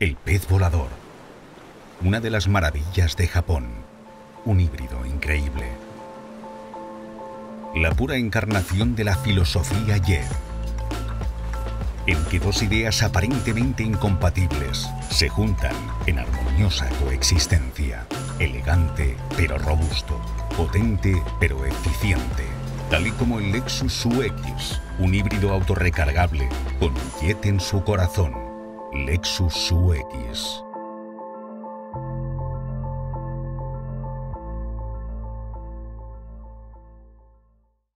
El pez volador. Una de las maravillas de Japón. Un híbrido increíble. La pura encarnación de la filosofía Jet, en que dos ideas aparentemente incompatibles se juntan en armoniosa coexistencia. Elegante pero robusto, potente pero eficiente, tal y como el Lexus UX, un híbrido autorrecargable con un jet en su corazón. Lexus UX.